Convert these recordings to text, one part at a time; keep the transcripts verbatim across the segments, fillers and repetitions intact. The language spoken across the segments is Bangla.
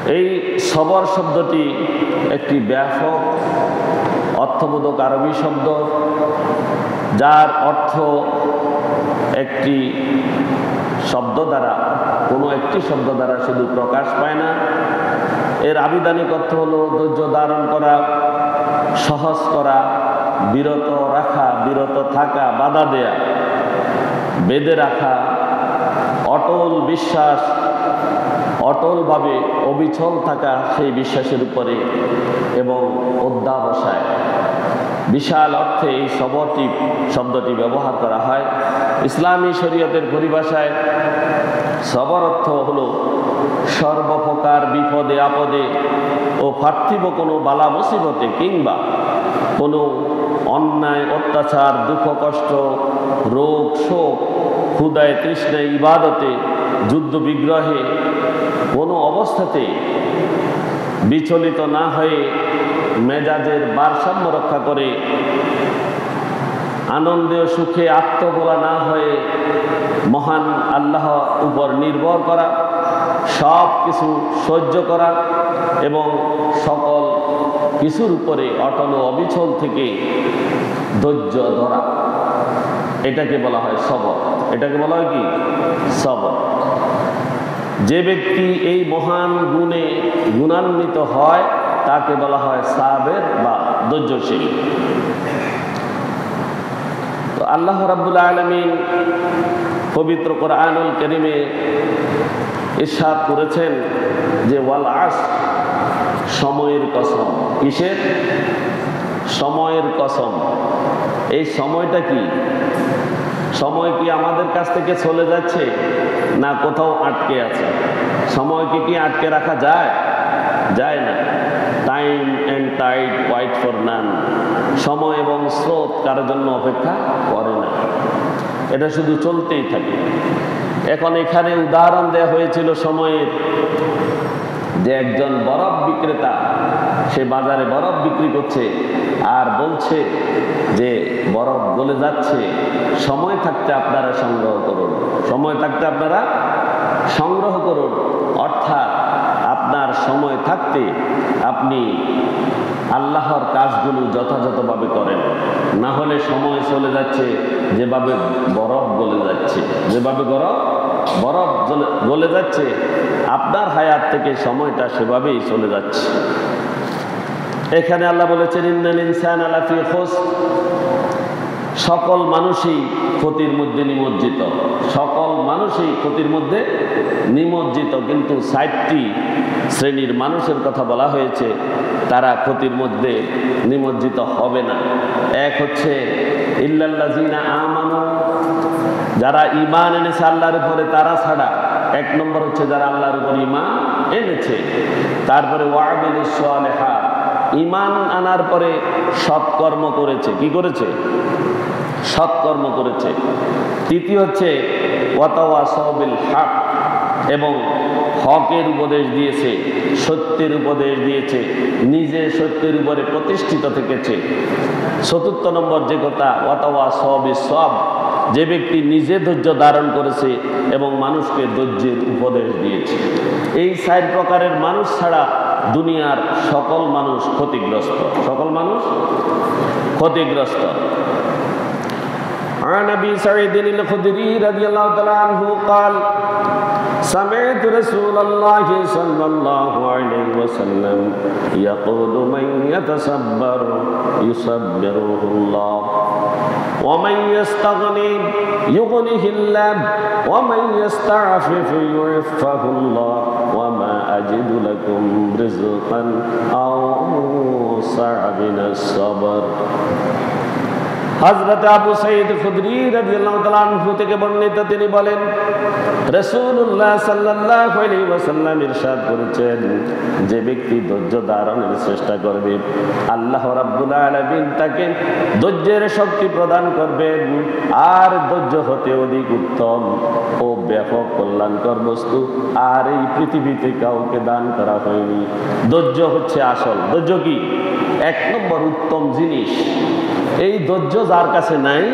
এই সবর শব্দটি একটি ব্যাপক অর্থবোধক আরবি শব্দ, যার অর্থ একটি শব্দ দ্বারা, কোনো একটি শব্দ দ্বারা শুধু প্রকাশ পায় না। এর আবিধানিক অর্থ হলো ধৈর্য ধারণ করা, সহজ করা, বিরত রাখা, বিরত থাকা, বাধা দেয়া, বেঁধে রাখা, অটল বিশ্বাস, অটলভাবে অবিচল থাকা সেই বিশ্বাসের উপরে এবং অধ্যাবসায়। বিশাল অর্থে এই সবরটি শব্দটি ব্যবহার করা হয়। ইসলামী শরীয়তের পরিভাষায় সবর অর্থ হলো সর্বপ্রকার বিপদে আপদে ও পার্থিব কোনো বালা মুসিবতে কিংবা কোনো অন্যায় অত্যাচার, দুঃখ কষ্ট, রোগ শোক, ক্ষুধায় তৃষ্ণায়, ইবাদতে, যুদ্ধ বিগ্রহে কোনো অবস্থাতে বিচলিত না হয়ে মেজাজের ভারসাম্য রক্ষা করে, আনন্দে ও সুখে আত্মভোলা না হয়ে মহান আল্লাহ উপর নির্ভর করা, সব কিছু সহ্য করা এবং সকল কিছুর উপরে অটল ও অবিচল থেকে ধৈর্য ধরা, এটাকে বলা হয় সবর। এটাকে বলা হয় কি? সবর। যে ব্যক্তি এই মহান গুণে গুণান্বিত হয় তাকে বলা হয় সাবের বা ধৈর্যশীল। তো আল্লাহ রাব্বুল আলামিন পবিত্র কোরআনুল কারীমে ইরশাদ করেছেন যে ওয়াল আসর, সময়ের কসম। কিসের? সময়ের কসম। এই সময়টা কি? সময় কি আমাদের কাছ থেকে চলে যাচ্ছে না কোথাও আটকে আছে? সময়কে কি আটকে রাখা যায়? যায় না। Time and tide wait for none. সময় এবং স্রোত কারোর জন্য অপেক্ষা করে না, এটা শুধু চলতেই থাকে। এখন এখানে উদাহরণ দেওয়া হয়েছিল সময়ের, যে একজন বরফ বিক্রেতা, সে বাজারে বরফ বিক্রি করছে আর বলছে যে বরফ গলে যাচ্ছে, সময় থাকতে আপনারা সংগ্রহ করুন, সময় থাকতে আপনারা সংগ্রহ করুন। অর্থাৎ আপনার সময় থাকতে আপনি আল্লাহর কাজগুলো যথাযথভাবে করেন, না হলে সময় চলে যাচ্ছে যেভাবে বরফ গলে যাচ্ছে, যেভাবে বরফ বরফ গলে যাচ্ছে, আপনার হায়াত থেকে সময়টা সেভাবেই চলে যাচ্ছে। এখানে আল্লাহ বলেছেন ইন্নাল ইনসানা লাফি খুসর, সকল মানুষই ক্ষতির মধ্যে নিমজ্জিত, সকল মানুষই ক্ষতির মধ্যে নিমজ্জিত। কিন্তু ষাটটি শ্রেণীর মানুষের কথা বলা হয়েছে, তারা ক্ষতির মধ্যে নিমজ্জিত হবে না। এক হচ্ছে ইল্লাল্লাযিনা আমানু, যারা ঈমান এনেছে আল্লাহর উপরে তারা ছাড়া। এক নম্বর হচ্ছে যারা আল্লাহর উপর ঈমান এনেছে। তারপরে ওয়ামিলুস সালিহাত, ঈমান আনার পরে সৎকর্ম করেছে। কি করেছে? সৎকর্ম করেছে। তৃতীয় হচ্ছে ওয়াতাওয়াসাউ বিল হক, এবং হকের উপদেশ দিয়েছে, সত্যের উপদেশ দিয়েছে, নিজে সত্যের উপরে প্রতিষ্ঠিত থেকেছে। চতুর্থ নম্বর যে কথা, ওয়াতাওয়াসাউ বিস সবর, যে ব্যক্তি নিজে ধৈর্য ধারণ করেছে এবং মানুষকে ধৈর্যের উপদেশ দিয়েছে। এই চার প্রকারের মানুষ ছাড়া দুনিয়ার সকল মানুষ ক্ষতিগ্রস্ত, সকল মানুষ ক্ষতিগ্রস্ত। عن أبي سعيد الخدري رضي الله تعالى عنه قال سمعت رسول الله صلى الله عليه وسلم يقول من يتصبر يصبره الله ومن يستغني يغنه الله ومن يستعفف يعفه الله وما أجد لكم رزقا أوسع من الصبر। হযরত আবু সাঈদ খুদরী রাদিয়াল্লাহু তাআলা আনহু থেকে বর্ণিত, তিনি বলেন রাসূলুল্লাহ সাল্লাল্লাহু আলাইহি ওয়াসাল্লাম ইরশাদ করেছেন, যে ব্যক্তি ধৈর্য ধারণের চেষ্টা করবে আল্লাহ রাব্বুল আলামিন তাকে ধৈর্যের শক্তি প্রদান করবেন। আর ধৈর্য হতে অধিক উত্তম ও ব্যাপক কল্যাণকর বস্তু আর এই পৃথিবীতে কাউকে দান করা হয়নি। ধৈর্য হচ্ছে আসল। ধৈর্য কি? এক নম্বর উত্তম জিনিস। এই ধৈর্য যার কাছে নাই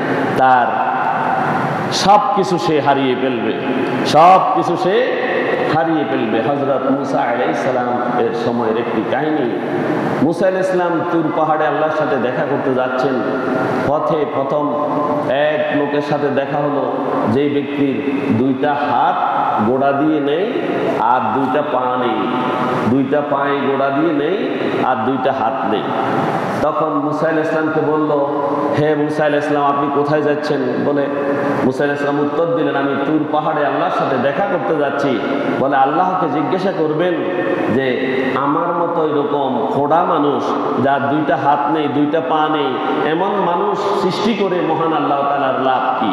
তার সব কিছু সে হারিয়ে ফেলবে, সব কিছু সে হারিয়ে ফেলবে। হযরত মুসা আলাইহিস সালাম এর সময়ের একটি কাহিনী। মুসা আলাইহিস সালাম তুর পাহাড়ে আল্লাহর সাথে দেখা করতে যাচ্ছেন। পথে প্রথম এক লোকের সাথে দেখা হলো, যেই ব্যক্তির দুইটা হাত গোড়া দিয়ে নেই আর দুইটা পা নেই, দুইটা পায়ে গোড়া দিয়ে নেই আর দুইটা হাত নেই। তখন মুসা আলাইহিস সালামকে বলল, হে মুসা আলাইহিস সালাম, আপনি কোথায় যাচ্ছেন? বলে মুসা আলাইহিস সালাম উত্তর দিলেন, আমি তুর পাহাড়ে আল্লাহর সাথে দেখা করতে যাচ্ছি। বলে আল্লাহকে জিজ্ঞাসা করবেন যে আমার মতো এরকম খোড়া মানুষ, যার দুইটা হাত নেই দুইটা পা নেই, এমন মানুষ সৃষ্টি করে মহান আল্লাহ তাআলার লাভ কি?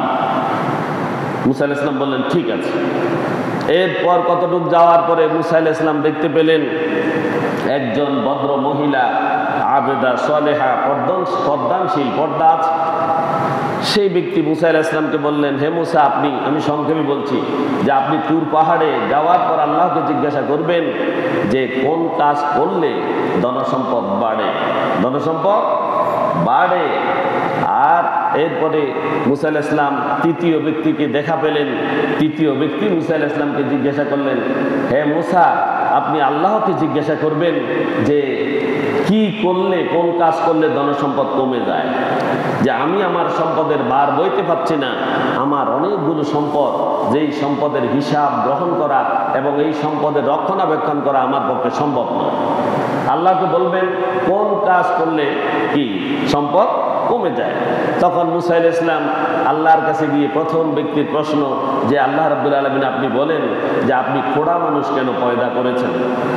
মুসা আলাইহিস সালাম বললেন ঠিক আছে। এরপর কতটুক যাওয়ার পরে মুসা আলাইহিস সালাম দেখতে পেলেন একজন ভদ্র মহিলা, আবেদা সালেহা, পর্দানশীল, পর্দা আছে। সেই ব্যক্তি মুসা আলাইহিস সালামকে বললেন, হে মুসা, আপনি, আমি সংক্ষেপে বলছি, যে আপনি তুর পাহাড়ে যাওয়ার পর আল্লাহকে জিজ্ঞাসা করবেন যে কোন কাজ করলে ধনসম্পদ বাড়ে, ধনসম্পদ বাড়ে। আর এরপরে মুসা আলাইহিস সালাম তৃতীয় ব্যক্তিকে দেখা পেলেন। তৃতীয় ব্যক্তি মুসা আলাইহিস সালামকে জিজ্ঞাসা করলেন, হে মুসা, আপনি আল্লাহকে জিজ্ঞাসা করবেন যে কি করলে, কোন কাজ করলে ধনসম্পদ কমে যায়। যে আমি আমার সম্পদের ভার বইতে পারছি না, আমার অনেকগুলো সম্পদ, যেই সম্পদের হিসাব গ্রহণ করা এবং এই সম্পদের রক্ষণাবেক্ষণ করা আমার পক্ষে সম্ভব নয়। আল্লাহকে বলবেন কোন কাজ করলে কি সম্পদ কমে যায়। তখন মুসা আলাইহিস সালাম আল্লাহর কাছে গিয়ে প্রথম ব্যক্তির প্রশ্ন যে আল্লাহ রাব্বুল আলামিন, আপনি বলেন যে আপনি খোড়া মানুষ কেন পয়দা করেছেন?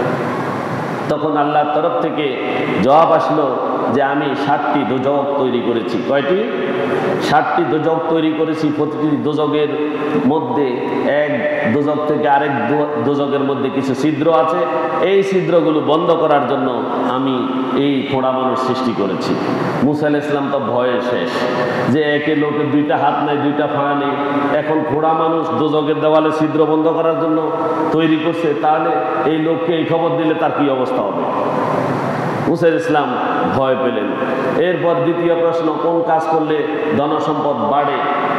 তখন আল্লাহর তরফ থেকে জবাব আসলো যে আমি ষাটটি দোজক তৈরি করেছি। কয়টি? ষাটটি দোজক তৈরি করেছি। প্রতিটি দোজকের মধ্যে এক দোজক থেকে আরেক দোজকের মধ্যে কিছু ছিদ্র আছে। এই ছিদ্রগুলো বন্ধ করার জন্য আমি এই খোড়া মানুষ সৃষ্টি করেছি। মুসা আলাইহিস সালাম তো ভয়ে শেষ, যে একে লোকের দুইটা হাত নেই দুইটা পা নেই, এখন খোড়া মানুষ দোজকের দেওয়ালে ছিদ্র বন্ধ করার জন্য তৈরি করছে, তাহলে এই লোককে এই খবর দিলে তার কি অবস্থা হবে? মুসা আলাইহিস সালাম ভয় পেলেন। এরপর দ্বিতীয় প্রশ্ন, কোন কাজ করলে ধনসম্পদ বাড়ে?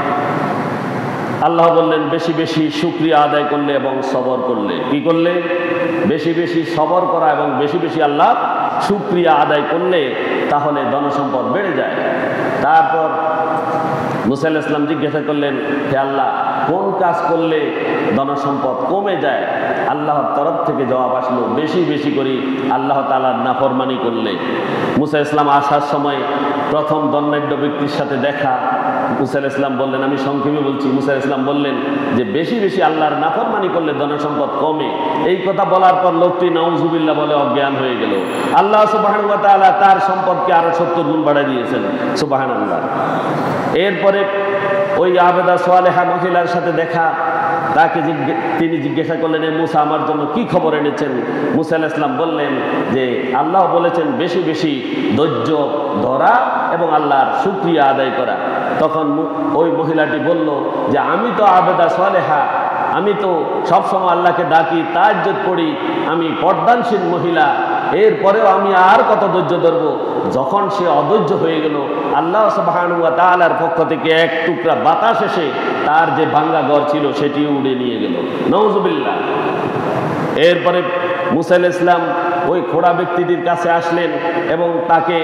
আল্লাহ বললেন বেশি বেশি শুকরিয়া আদায় করলে এবং সবর করলে। কি করলে? বেশি বেশি সবর করা এবং বেশি বেশি আল্লাহ শুকরিয়া আদায় করলে তাহলে ধনসম্পদ বেড়ে যায়। তারপর মুসা আলাইহিস সালাম জিজ্ঞাসা করলেন, হে আল্লাহ, কোন কাজ করলে ধনসম্পদ কমে যায়? আল্লাহর তরফ থেকে জবাব আসলো বেশি বেশি করে আল্লাহ তাআলার নাফরমানি করলে। মুসা আলাইহিস সালাম আসার সময় প্রথম দণ্ডাঢ্য ব্যক্তির সাথে দেখা। মুসা আলাইহিস সালাম বললেন, আমি সংক্ষেপে বলছি, মুসা আলাইহিস সালাম বললেন যে বেশি বেশি আল্লাহর নাফরমানি করলে ধনসম্পদ কমে। এই কথা বলার পর লোকটি নাউজুবিল্লাহ বলে অজ্ঞান হয়ে গেল। আল্লাহ সুবহানাহু ওয়া তাআলা তার সম্পদকে আরো সত্তর গুণ বাড়ায় দিয়েছেন। সুবহানাল্লাহ। এরপরে ওই আবেদা সালেহা মহিলার সাথে দেখা। তাকে তিনি জিজ্ঞাসা করলেন, এ মুসা, আমার জন্য কি খবর এনেছেন? মুসা আলাইহিস সালাম বললেন যে আল্লাহ বলেছেন বেশি বেশি ধৈর্য ধরা এবং আল্লাহর শুকরিয়া আদায় করা। তখন ওই মহিলাটি বলল যে আমি তো আবেদা সালেহা, আমি তো সবসময় আল্লাহকে ডাকি, তাহাজ্জুদ পড়ি, আমি পর্দানশীল মহিলা, এরপরেও আমি আর কত ধৈর্য ধরবো? যখন সে অধৈর্য হয়ে গেল, আল্লাহ সুবহানাহু ওয়া তাআলার পক্ষ থেকে এক টুকরা বাতাস এসে তার যে ভাঙ্গা ঘর ছিল সেটি উড়ে নিয়ে গেল। নাউজুবিল্লাহ। এরপরে মুসা আলাইহিস সালাম ওই খোড়া ব্যক্তিটির কাছে আসলেন এবং তাকে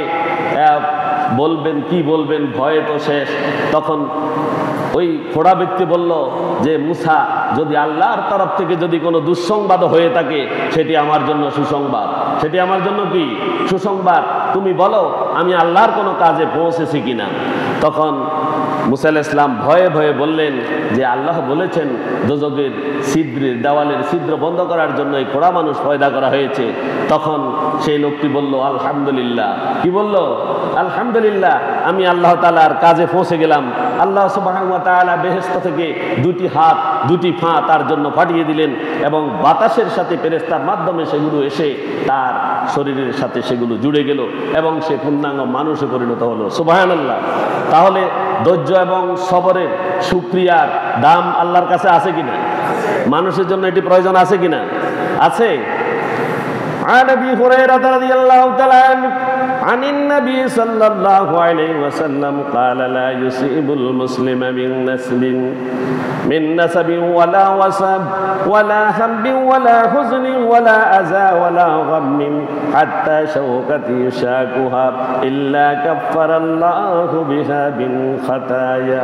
বলবেন, কি বলবেন, ভয়ে তো শেষ। তখন ওই খোড়া ব্যক্তি বলল যে মুসা, যদি আল্লাহর তরফ থেকে যদি কোনো দুঃসংবাদ হয়ে থাকে সেটি আমার জন্য সুসংবাদ, সেটি আমার জন্য কি সুসংবাদ। তুমি বলো আমি আল্লাহর কোনো কাজে পৌঁছেছি কিনা। তখন মুসা আলাইহিস সালাম ভয়ে ভয়ে বললেন যে আল্লাহ বলেছেন দোজকের ছিদ্রের দেওয়ালের ছিদ্র বন্ধ করার জন্য এই খোড়া মানুষ পয়দা করা হয়েছে। তখন সেই লোকটি বলল আলহামদুলিল্লাহ। কি বলল? আলহামদুলিল্লাহ, আমি আল্লাহ তাআলার কাজে পৌঁছে গেলাম। আল্লাহ সুবহানাহু ওয়া তাআলা বেহেশত থেকে দুটি হাত দুটি পা তার জন্য পাঠিয়ে দিলেন এবং বাতাসের সাথে ফেরেশতার মাধ্যমে সেগুলো এসে তার শরীরের সাথে সেগুলো জুড়ে গেল এবং সে পূর্ণাঙ্গ মানুষে পরিণত হলো। সুবহানাল্লাহ। তাহলে ধৈর্য এবং সবরের শুকরিয়ার দাম আল্লাহর কাছে আছে কিনা? মানুষের জন্য এটি প্রয়োজন আছে কিনা? আছে। عن ابي هريره رضي الله تعالى عنه عن النبي صلى الله عليه وسلم قال لا يصيب المسلم من نسب من نسب ولا وسب ولا هم ولا حزن ولا أذى ولا غم حتى شوكة يشاكها إلا كفر الله بها من خطايا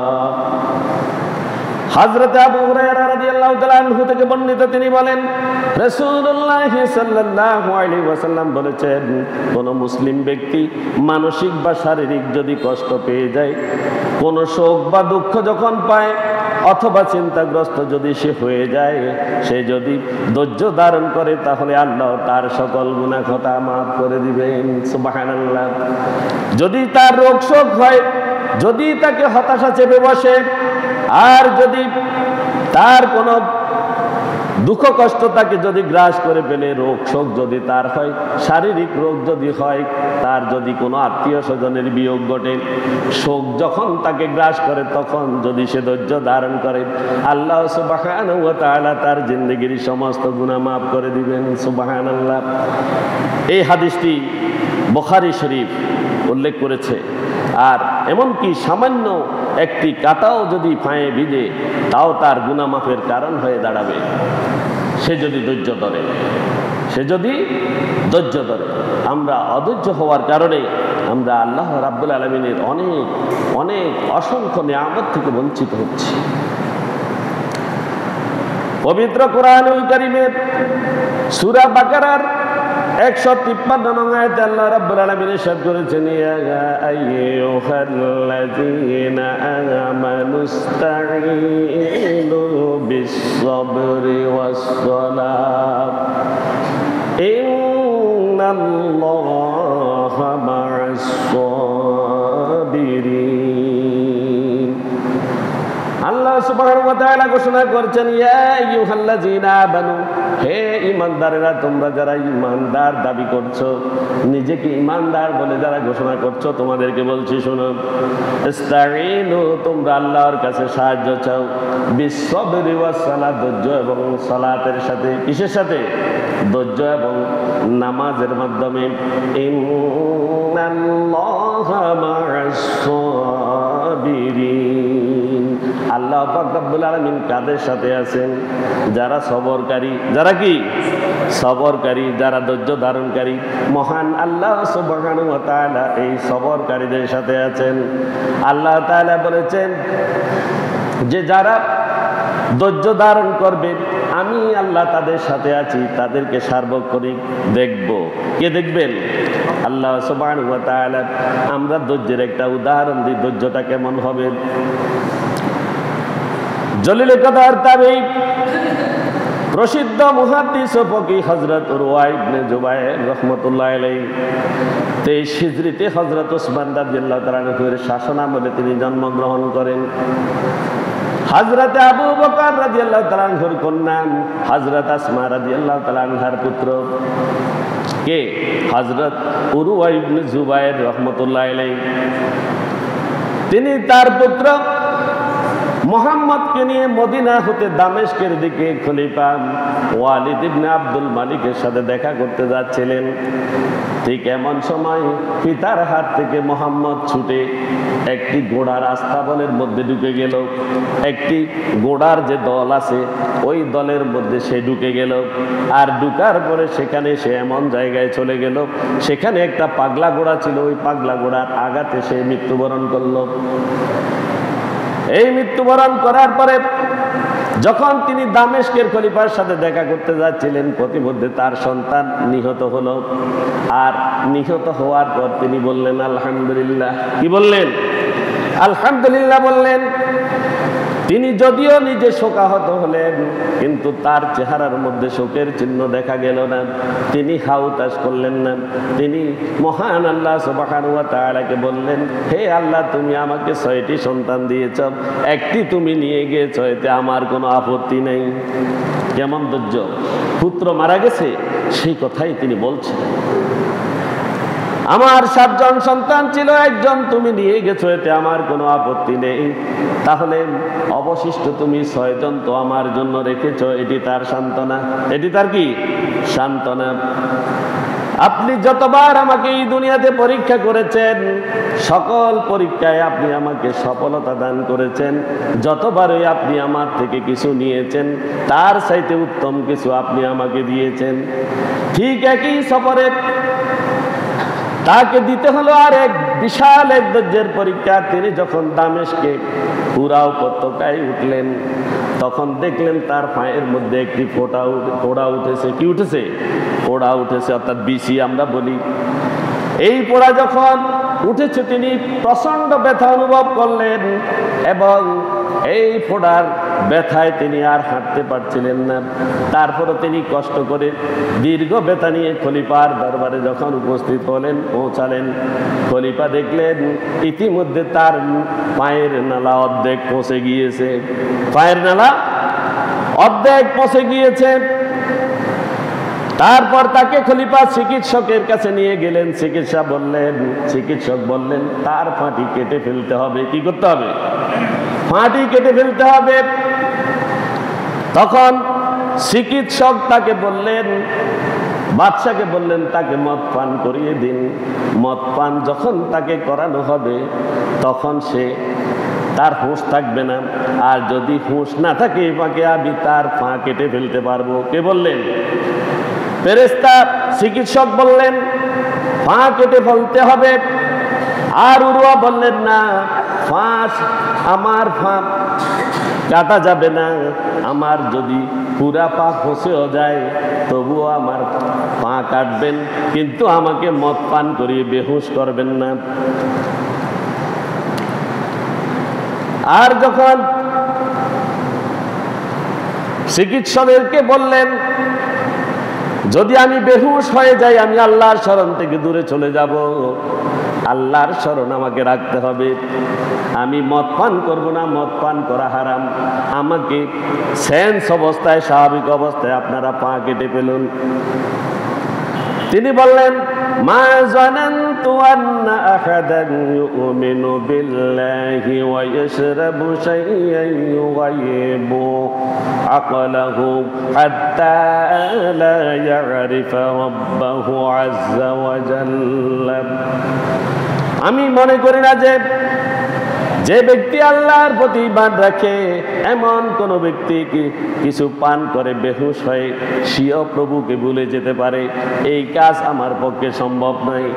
হযরত আবু হুরায়রা রাদিয়াল্লাহু তাআলা আনহু থেকে বর্ণিত, তিনি বলেন রাসূলুল্লাহ সাল্লাল্লাহু আলাইহি ওয়াসাল্লাম বলেছেন, কোন মুসলিম ব্যক্তি মানসিক বা শারীরিক যদি কষ্ট পেয়ে যায়, কোন শোক বা দুঃখ যখন পায় অথবা চিন্তাগ্রস্ত যদি সে হয়ে যায়, সে যদি ধৈর্য ধারণ করে তাহলে আল্লাহ তার সকল গুনাহ খাতা মাফ করে দিবেন। সুবহানাল্লাহ। যদি তার রোগ শোক হয়, যদি তাকে হতাশা চেপে বসে, আর যদি তার কোনো দুঃখ কষ্ট তাকে যদি গ্রাস করে ফেলে, রোগ শোক যদি তার হয়, শারীরিক রোগ যদি হয়, তার যদি কোনো আত্মীয় স্বজনের বিয়োগ ঘটে, শোক যখন তাকে গ্রাস করে তখন যদি সে ধৈর্য ধারণ করে, আল্লাহ সুবহানাহু ওয়া তাআলা তার জিন্দেগির সমস্ত গুনাহ মাফ করে দিবেন। সুবহানাল্লাহ। এই হাদিসটি বুখারী শরীফ উল্লেখ করেছে। আর এমনকি সামান্য একটি কাঁটাও যদি পায়ে ভিজে, তাও তার গুনাহ মাফের কারণ হয়ে দাঁড়াবে, সে যদি ধৈর্য ধরে সে যদি ধৈর্য ধরে আমরা অধৈর্য হওয়ার কারণে আমরা আল্লাহ রাব্বুল আলামিনের অনেক অনেক অসংখ্য নিয়ামত থেকে বঞ্চিত হচ্ছি। পবিত্র কোরআনুল কারীমের সূরা বাকারার একশো তিপ্পান্ন নং আয়াতে আল্লাহ রাব্বুল আলামিন ইরশাদ করেছেন, ইয়া আইয়ুহাল্লাযীনা আমানুস্তাঈনু বিস-সাবরি ওয়াস-সালাত ইন্নাল্লাহা মা'আস-সাবিরিন। আল্লাহ সুবহানাহু ওয়া তাআলা ঘোষণা করেছেন, ইয়া আইয়ুহাল্লাযীনা আমানু, হে ঈমানদারেরা, তোমরা যারা ঈমানদার দাবি করছো, নিজেকে ঈমানদার বলে যারা ঘোষণা করছো, তোমাদেরকে বলছি শোনো, ইস্তাঈনু, তোমরা আল্লাহর কাছে সাহায্য চাও, বিস-সাবরি ওয়াস-সালাত, ধৈর্য এবং সালাতের সাথে। কিসের সাথে? ধৈর্য এবং নামাজের মাধ্যমে। ইন্নাল্লাহা মা'আস-সাবিরিন, আল্লাহ পাক রব্বুল আলামিন কাদের সাথে আছেন? যারা সবরকারী। যারা কি? সবরকারী, যারা ধৈর্য ধারণকারী। মহান আল্লাহ সুবহানাহু ওয়া তাআলা এই সবরকারীদের সাথে আছেন। আল্লাহ তাআলা বলেছেন যে যারা ধৈর্য ধারণ করবে, আমি আল্লাহ তাদের সাথে আছি, তাদেরকে সার্বক্ষণিক দেখব। কে দেখবেন? আল্লাহ সুবহানাহু ওয়া তাআলা। আমরা ধৈর্যের একটা উদাহরণ দিই, ধৈর্যটা কেমন হবে। জলিল কদর তাবেঈ প্রসিদ্ধ মুহাদ্দিস ও ফকিহ হযরত উরওয়া ইবনে জুবায়ের রাহমাতুল্লাহি আলাইহি তেইশ হিজরিতে হযরত ওসমান রাদিয়াল্লাহু তাআলা আনহুর শাসনামলে তিনি জন্মগ্রহণ করেন। হযরত আবু বকর রাদিয়াল্লাহু তাআলা আনহুর কন্যা হযরত আসমা রাদিয়াল্লাহু তাআলা আনহার পুত্র কে? হযরত উরওয়া ইবনে জুবায়ের রাহমাতুল্লাহি আলাইহি। তিনি তার পুত্র মুহাম্মদকে নিয়ে মদিনা হতে দামেস্কের দিকে খলিফা ওয়ালিদ ইবনে আব্দুল মালিকের সাথে দেখা করতে যাচ্ছিলেন। ঠিক এমন সময় পিতার হাত থেকে মুহাম্মদ ছুটে একটি ঘোড়ার আস্তাবলের মধ্যে ঢুকে গেল। একটি ঘোড়ার যে দল আছে ওই দলের মধ্যে সে ঢুকে গেল। আর ঢুকার পরে সেখানে সে এমন জায়গায় চলে গেল, সেখানে একটা পাগলা ঘোড়া ছিল, ওই পাগলা ঘোড়ার আঘাতে সে মৃত্যুবরণ করলো। এই মৃত্যুবরণ করার পরে যখন তিনি দামেস্কের খলিফার সাথে দেখা করতে যাচ্ছিলেন, প্রতিমধ্যে তার সন্তান নিহত হলো। আর নিহত হওয়ার পর তিনি বললেন আলহামদুলিল্লাহ। কি বললেন? আলহামদুলিল্লাহ বললেন। তিনি যদিও নিজে শোকাহত হলেন, কিন্তু তার চেহারার মধ্যে শোকের চিহ্ন দেখা গেল না। তিনি হাউতাশ করলেন না। তিনি মহান আল্লাহ সুবহানাহু ওয়া তাআলাকে বললেন, হে আল্লাহ, তুমি আমাকে ছয়টি সন্তান দিয়েছ, একটি তুমি নিয়ে গিয়েছ, এতে আমার কোনো আপত্তি নেই। কেমন ধৈর্য! পুত্র মারা গেছে সেই কথাই তিনি বলছেন। আমার সাতজন সন্তান ছিল, একজন তুমি নিয়ে গেছো, এতে আমার কোনো আপত্তি নেই। তাহলে অবশিষ্ট তুমি ছয়জন তো আমার জন্য রেখেছো, এটি তার সান্ত্বনা। এটি তার কি সান্ত্বনা? আপনি যতবার আমাকে এই দুনিয়াতে পরীক্ষা করেছেন, সকল পরীক্ষায় আপনি আমাকে সফলতা দান করেছেন। যতবারই আপনি আমার থেকে কিছু নিয়েছেন, তার চাইতে উত্তম কিছু আপনি আমাকে দিয়েছেন। ঠিক একই সফরে তাকে দিতে হলো আর এক বিশাল এক ধৈর্যের পরীক্ষা। তিনি যখন দামেস্কে পুরা উপত্যকায় উঠলেন, তখন দেখলেন তার পায়ের মধ্যে একটি ফোঁটা ফোড়া উঠেছে। কি উঠেছে? ফোড়া উঠেছে, অর্থাৎ বিসি আমরা বলি। এই ফোড়া যখন উঠেছে, তিনি প্রচন্ড ব্যথা অনুভব করলেন এবং এই ফোড়ার ব্যথায় তিনি আর হাঁটতে পারছিলেন না। তারপরে তিনি কষ্ট করে দীর্ঘ ব্যথা নিয়ে খলিফার দরবারে যখন উপস্থিত হলেন, পৌঁছালেন, খলিফা দেখলেন ইতিমধ্যে তার পায়ের নালা অর্ধেক পচে গিয়েছে। পায়ের নালা অর্ধেক পচে গিয়েছে। তারপর তাকে খলিফা চিকিৎসকের কাছে নিয়ে গেলেন। চিকিৎসা বললেন চিকিৎসক বললেন তার ফাঁটি কেটে ফেলতে হবে। কি করতে হবে? ফাঁটি কেটে ফেলতে হবে। তখন চিকিৎসক তাকে বললেন, বাদশাকে বললেন তাকে মদ পান করিয়ে দিন। মদ পান যখন তাকে করানো হবে, তখন সে তার হুঁশ থাকবে না। আর যদি হুঁশ না থাকে, পাকে আমি তার পা কেটে ফেলতে পারবো। কে বললেন? ফেরেশতা। চিকিৎসক বললেন পা কেটে ফেলতে হবে। আর উরওয়া বললেন না, ফাঁস আমার পা কাটা যাবে না। আমার যদি পুরা পা ফসেও যায়, তবুও আমার পা কাটবেন, কিন্তু আমাকে মদ পান করিয়ে বেহুশ করবেন না। আর যখন চিকিৎসকদেরকে বললেন, যদি আমি বেহুশ হয়ে যাই, আমি আল্লাহর শরণ থেকে দূরে চলে যাব। আল্লাহর শরণ আমাকে রাখতে হবে। আমি মদ পান করব না, মদ পান করা হারাম। আমাকে সেন্স অবস্থায়, স্বাভাবিক অবস্থায় আপনারা পা কেটে ফেলুন। তিনি বললেন, মা জানান্তু আন্না আহাদান ইউমিনু বিল্লাহি ওয়া ইয়াশরাবু শাইয়ান ইউগাইবু আকলাহু হাত্তা লা ইয়ারিফা রাব্বাহু আযজা ওয়া জাল্লা। আমি মনে করি না যে যে ব্যক্তি আল্লাহর প্রতি ঈমান রাখে, এমন কোন ব্যক্তি কি কিছু পান করে বেহুশ হয়ে স্বীয় প্রভুকে ভুলে যেতে পারে। এই কাজ আমার পক্ষে সম্ভব নয়।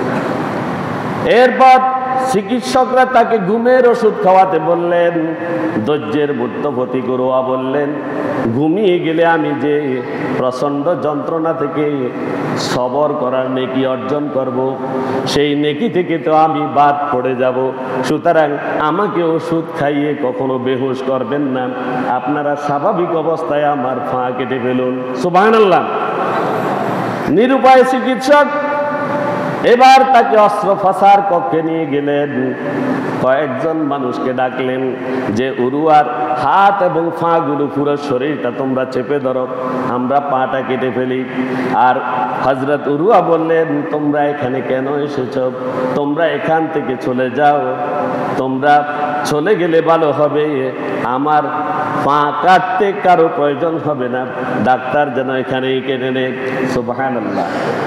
এরপর চিকিৎসকরা তাকে ঘুমের ওষুধ খাওয়াতে বললেন। ধৈর্যের মধ্যবর্তী করোয়া বললেন, ঘুমিয়ে গেলে আমি যে প্রচন্ড যন্ত্রণা থেকে সবর করার নেকি অর্জন করব, সেই নেকি থেকে তো আমি বাদ পড়ে যাব। সুতরাং আমাকে ওষুধ খাইয়ে কখনো বেহুশ করবেন না। আপনারা স্বাভাবিক অবস্থায় আমার পা কেটে ফেলুন। সুবহানাল্লাহ। নিরুপায় চিকিৎসক এবার তাকে অস্ত্রোপচার কক্ষে নিয়ে গেলেন। কয়েকজন মানুষকে ডাকলেন যে উরুয়ার হাত এবং পা গুলো, পুরো শরীরটা তোমরা চেপে ধরো, আমরা পাটা কেটে ফেলি। আর হযরত উরুয়া বললেন, তোমরা এখানে কেন এসেছো? তোমরা এখান থেকে চলে যাও। তোমরা চলে গেলে ভালো হবে। আমার পা কাটতে কারো প্রয়োজন হবে না। ডাক্তার যেন এখানেই কেটে নেয়। সুবহানাল্লাহ।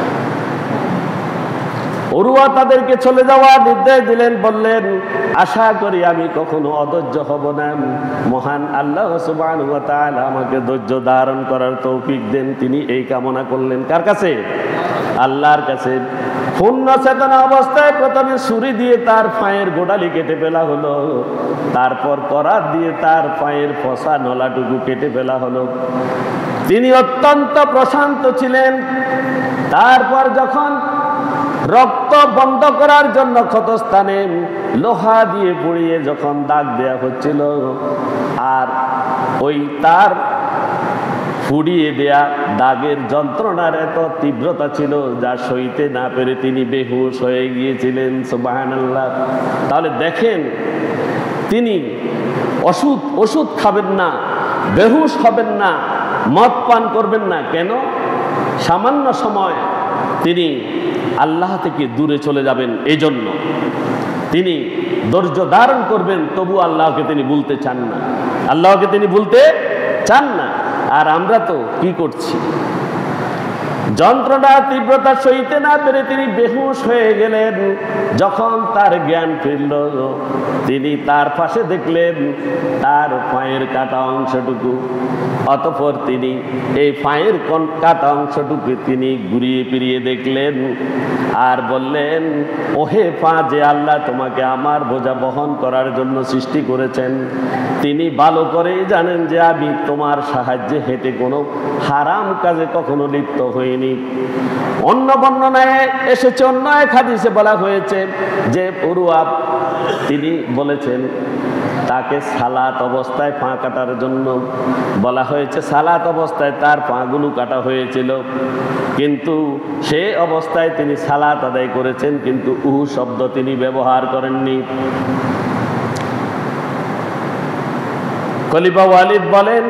উরওয়া তাদেরকে চলে যাওয়ার নির্দেশ দিলেন। বললেন, আশা করি আমি কখনো অধৈর্য হব না। মহান আল্লাহ সুবহানাহু ওয়া তাআলা আমাকে ধৈর্য ধারণ করার তৌফিক দেন। তিনি এই কামনা করলেন। কার কাছে? আল্লাহর কাছে। পূর্ণ চেতনা অবস্থায় প্রথমে ছুরি দিয়ে তার পায়ের গোড়ালি কেটে ফেলা হলো। তারপর করাত দিয়ে তার পায়ের ফসা নলাটুকু কেটে ফেলা হলো। তিনি অত্যন্ত প্রশান্ত ছিলেন। তারপর যখন রক্ত বন্ধ করার জন্য ক্ষতস্থানে লোহা দিয়ে পুড়িয়ে যখন দাগ দেয়া হচ্ছিল, আর ওই তার পুড়িয়ে দেয়া দাগের যন্ত্রণার এত তীব্রতা ছিল, যা সইতে না পেরে তিনি বেহুশ হয়ে গিয়েছিলেন। সুবহানাল্লাহ। তাহলে দেখেন, তিনি ওষুধ ওষুধ খাবেন না, বেহুশ হবেন না, মদ পান করবেন না। কেন? সামান্য সময় তিনি আল্লাহ থেকে দূরে চলে যাবেন, এই জন্য তিনি ধৈর্য ধারণ করবেন, তবু আল্লাহকে তিনি ভুলতে চান না, আল্লাহকে তিনি ভুলতে চান না। আর আমরা তো কি করছি, যন্ত্রণা তীব্রতা সইতে না পেরে তিনি বেহুশ হয়ে গেলেন। যখন তার জ্ঞান ফিরল, তিনি তার পাশে দেখলেন তার পায়ের কাটা অংশটুকু। অতঃপর তিনি এই পায়ের কাটা অংশটুকু তিনি ঘুরিয়ে ফিরিয়ে দেখলেন আর বললেন, ওহে পা, যে আল্লাহ তোমাকে আমার বোঝা বহন করার জন্য সৃষ্টি করেছেন, তিনি ভালো করেই জানেন যে আমি তোমার সাহায্যে হেঁটে কোনো হারাম কাজে কখনো লিপ্ত হইনি। অন্য বর্ণনায় এসেছে, অন্য এক হাদিসে বলা হয়েছে যে উরওয়া তিনি বলেছেন তাকে সালাত অবস্থায় পা কাটার জন্য বলা হয়েছে। সালাত অবস্থায় তার পাগুলো কাটা হয়েছিল, কিন্তু সে অবস্থায় তিনি সালাত আদায় করেছেন, কিন্তু উহু শব্দ তিনি ব্যবহার করেননি। খলিফা ওয়ালিদ বলেন,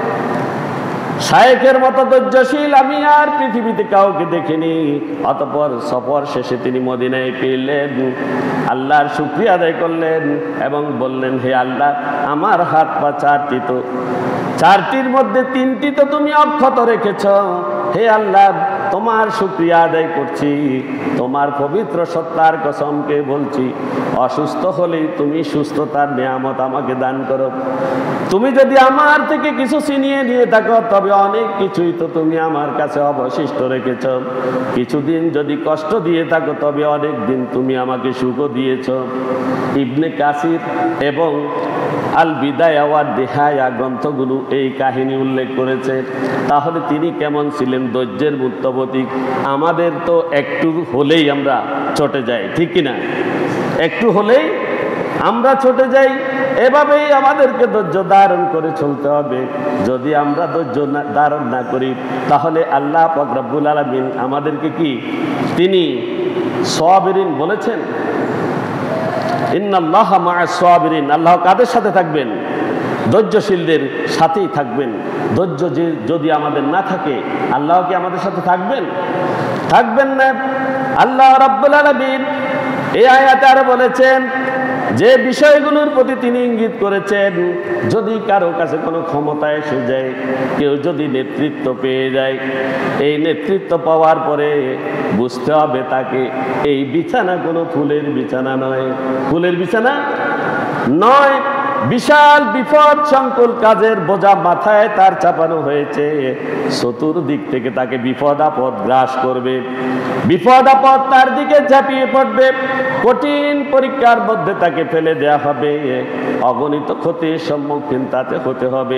শায়েখের মতো ধৈর্যশীল আমি আর পৃথিবীতে কাউকে দেখিনি। অতঃপর সফর শেষে তিনি মদিনায় ফিরলেন, আল্লাহর শুকরিয়া আদায় করলেন এবং বললেন, হে আল্লাহ, আমার হাত পা চারটি, তো চারটির মধ্যে তিনটি তো তুমি অক্ষত রেখেছ। হে আল্লাহ, তোমার শুকরিয়া আদায় করছি, তোমার পবিত্র সত্তার কসমকে বলছি, অসুস্থ হলেই তুমি সুস্থতার নিয়ামত আমাকে দান করো। তুমি যদি আমার থেকে কিছু ছিনিয়ে নিয়ে থাকো, তবে অনেক কিছুই তো তুমি আমার কাছে অবশিষ্ট রেখেছ। কিছুদিন যদি কষ্ট দিয়ে থাকো, তবে অনেক দিন তুমি আমাকে সুখও দিয়েছ। ইবনে কাসির এবং আল বিদায়া ওয়ান নিহায়া গ্রন্থগুলো এই কাহিনী উল্লেখ করেছে। তাহলে তিনি কেমন ছিলেন, ধৈর্যের মূর্তবতী। আমাদের তো একটু হলেই আমরা চটে যাই, ঠিক কিনা? একটু হলেই আমরা চটে যাই। এভাবেই আমাদেরকে ধৈর্য ধারণ করে চলতে হবে। যদি আমরা ধৈর্য ধারণ না করি, তাহলে আল্লাহ পাক রব্বুল আলামিন আমাদেরকে কি তিনি সাবিরিন বলেছেন, ইন্নাল্লাহা মা'আস সাবিরিন। আল্লাহ কাদের সাথে থাকবেন? ধৈর্যশীলদের সাথেই থাকবেন। ধৈর্য যে যদি আমাদের না থাকে, আল্লাহ কি আমাদের সাথে থাকবেন? থাকবেন না। আল্লাহ রাব্বুল আলামিন এই আয়াতে আরো বলেছেন যে বিষয়গুলোর প্রতি তিনি ইঙ্গিত করেছেন, যদি কারো কাছে কোনো ক্ষমতা এসে যায়, কেউ যদি নেতৃত্ব পেয়ে যায়, এই নেতৃত্ব পাওয়ার পরে বুঝতে হবে তাকে এই বিছানা কোনো ফুলের বিছানা নয়, ফুলের বিছানা নয়। বিশাল বিপদ সংকুল কাজের বোঝা মাথায় তার চাপানো হয়েছে। চতুর্দিক থেকে তাকে বিপদ আপদ গ্রাস করবে, বিপদ আপদ তার দিকে ঝাঁপিয়ে পড়বে। কঠিন পরীক্ষার মধ্যে তাকে ফেলে দেয়া হবে, অগণিত ক্ষতির সম্মুখীন তাতে হতে হবে।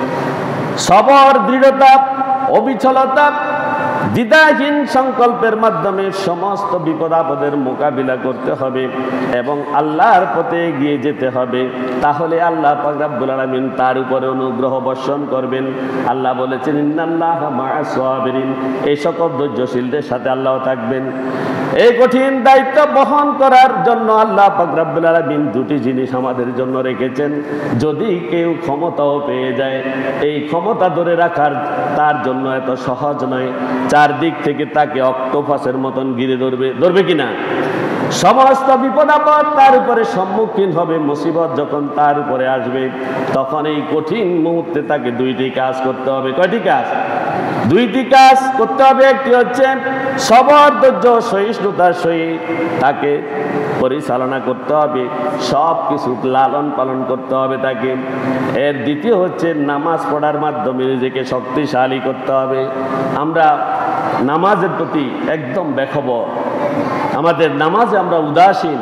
সবর, দৃঢ়তা, অবিচলতা, দ্বিধাহীন সংকল্পের মাধ্যমে সমস্ত বিপদ আপদের মোকাবিলা করতে হবে এবং আল্লাহর পথে এগিয়ে যেতে হবে। তাহলে আল্লাহ পাক রব্বুল আলামিন তার উপরে অনুগ্রহ বর্ষণ করবেন। আল্লাহ বলেছেন, ইন্নাল্লাহা মা'আস সাবিরিন। এই সকল ধৈর্যশীলদের সাথে আল্লাহ থাকবেন। এই কঠিন দায়িত্ব বহন করার জন্য আল্লাহ পাক রব্বুল আলামিন দুটি জিনিস আমাদের জন্য রেখেছেন। যদি কেউ ক্ষমতাও পেয়ে যায়, এই ক্ষমতা ধরে রাখার তার জন্য এত সহজ নয়। চারদিক থেকে তাকে অক্টোপাসের মতন ঘিরে ধরবে, ধরবে কিনা? সমস্ত বিপদ আপদ তার উপরে সম্মুখীন হবে। মুসিবত যখন তার উপরে আসবে, তখন এই কঠিন মুহূর্তে তাকে দুইটি কাজ করতে হবে। কয়টি কাজ? দুইটি কাজ করতে হবে। একটি হচ্ছে সবর, ধৈর্য, সহিষ্ণুতার সহিত তাকে পরিচালনা করতে হবে, সব কিছু লালন পালন করতে হবে তাকে। এর দ্বিতীয় হচ্ছে নামাজ পড়ার মাধ্যমে নিজেকে শক্তিশালী করতে হবে। আমরা নামাজের প্রতি একদম বেখবর, আমাদের নামাজে আমরা উদাসীন।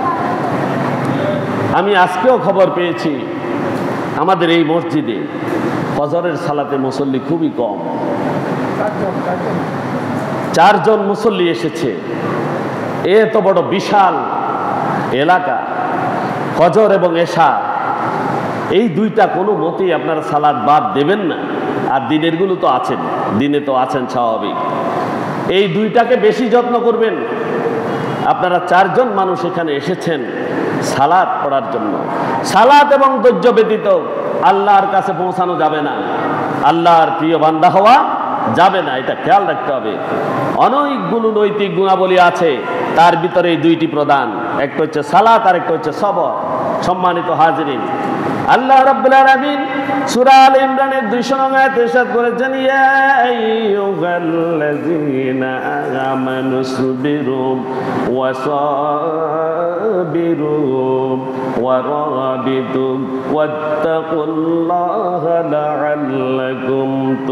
আমি আজকেও খবর পেয়েছি আমাদের এই মসজিদে ফজরের সালাতে মুসল্লি খুবই কম, চারজন মুসল্লি এসেছে। এত বড় বিশাল এলাকা, ফজর এবং এশা এই দুইটা কোনো মতেই আপনারা সালাত বাদ দেবেন না। আর দিনের গুলো তো আছেন, দিনে তো আছেন স্বাভাবিক, এই দুইটাকে বেশি যত্ন করবেন। আপনারা চারজন মানুষ এখানে এসেছেন সালাত পড়ার জন্য। সালাত এবং ধৈর্য ব্যতীত আল্লাহর কাছে পৌঁছানো যাবে না। আল্লাহর প্রিয় বান্দা হওয়া যাবে না, এটা খেয়াল রাখতে হবে। অনেকগুলো নৈতিক গুণাবলী আছে, তার ভিতরে এই দুইটি প্রধান, একটা হচ্ছে সালাত আর একটা হচ্ছে সবর। সম্মানিত হাজিরিন, আল্লাহ রাব্বুল আলামিন সূরা আলে ইমরানের দুইশো নং আয়াতে ইরশাদ করেছেন, ইয়া আইয়ুহাল্লাযীনা আমানু সবিরু ওয়া সাবিরু ওয়া রাবিতু ওয়াত্তাকুল্লাহা লাআল্লাকুম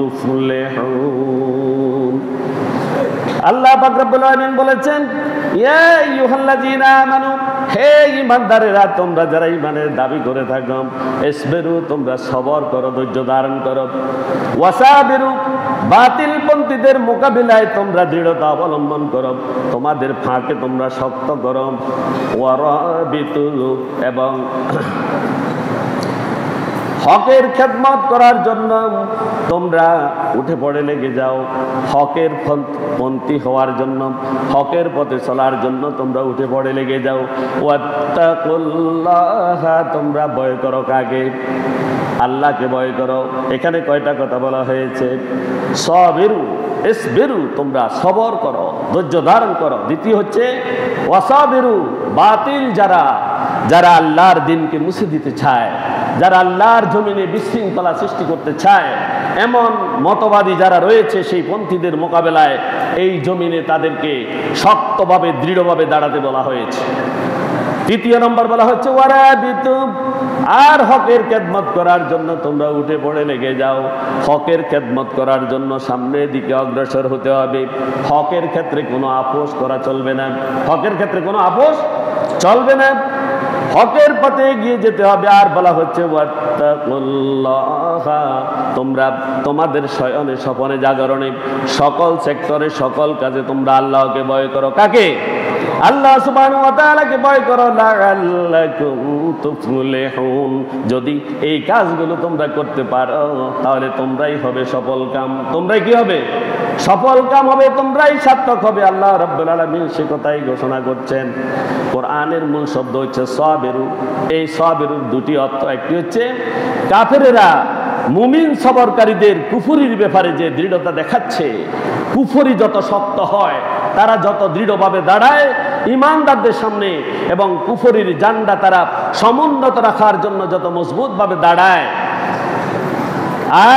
তুফলিহুন। আল্লাহ পাক রব্বুল আলামিন বলেছেন, ইয়া আইয়ুহাল্লাযীনা আমানু, হে ঈমানদারেরা, তোমরা যারা ঈমানের দাবি করে থাকো, ইসবিরু, তোমরা সবর করো, ধৈর্য ধারণ করো, ওয়াসাবিরু, বাতিলপন্থীদের মোকাবিলায় তোমরা দৃঢ়তা অবলম্বন করো, তোমাদের ফাঁকে তোমরা শক্ত করো, ওয়ারাবিতু, এবং হকের খেদমত করার জন্য তোমরা উঠে পড়ে লেগে যাও। হকের পন্থী হওয়ার জন্য, হকের পথে চলার জন্য তোমরা উঠে পড়ে লেগে যাও। ওয়াত্তাকুল্লাহ, তোমরা ভয় করো কাকে? আল্লাহকে ভয় করো। এখানে কয়টা কথা বলা হয়েছে? সবিরু, ইসবিরু, তোমরা সবর করো, ধৈর্য ধারণ করো। দ্বিতীয় হচ্ছে ওয়াসাবিরু, বাতিল যারা যারা আল্লাহর দিনকে মুছে দিতে চায়, যারা আল্লাহর জমিনে বিশৃঙ্খলা সৃষ্টি করতে চায়, এমন মতবাদী যারা রয়েছে, সেই পন্থীদের মোকাবেলায় এই জমিনে তাদেরকে শক্তভাবে দৃঢ়ভাবে দাঁড়াতে বলা হয়েছে। তৃতীয় নম্বর বলা হচ্ছে ওয়ারাবিতু, আর হকের খেদমত করার জন্য তোমরা উঠে পড়ে লেগে যাও। হকের খেদমত করার জন্য সামনের দিকে অগ্রসর হতে হবে। হকের ক্ষেত্রে কোনো আপোষ করা চলবে না, হকের ক্ষেত্রে কোনো আপোষ চলবে না, হকের পথে এগিয়ে যেতে হবে। আর বলা হচ্ছে ওয়াত্তাকুল্লাহ, তোমরা তোমাদের শয়নে স্বপনে জাগরণে সকল সেক্টরে সকল কাজে তোমরা আল্লাহকে ভয় করো। কাকে? আল্লাহ সুবহানাহু ওয়া তাআলাকে ভয় করো। লাআল্লাকুম তুফলিহুন, যদি এই কাজগুলো তোমরা করতে পারো তাহলে তোমরাই হবে সফল কাম। তোমরাই কি হবে? সফল কাম হবে, তোমরাই সার্থক হবে। আল্লাহ রাব্বুল আলামিন সে কথাই ঘোষণা করছেন। কোরআনের মূল শব্দ হচ্ছে সাবিরু। এই সাবিরুর দুটি অর্থ, একটি হচ্ছে কাফেরেরা মুমিন সবরকারীদের কুফরির ব্যাপারে যে দৃঢ়তা দেখাচ্ছে, কুফরি যত শক্ত হয়, তারা যত দৃঢ়ভাবে দাঁড়ায় ইমানদারদের সামনে, এবং কুফরির জান্ডা তারা সমুন্নত রাখার জন্য যত মজবুতভাবে দাঁড়ায়, আর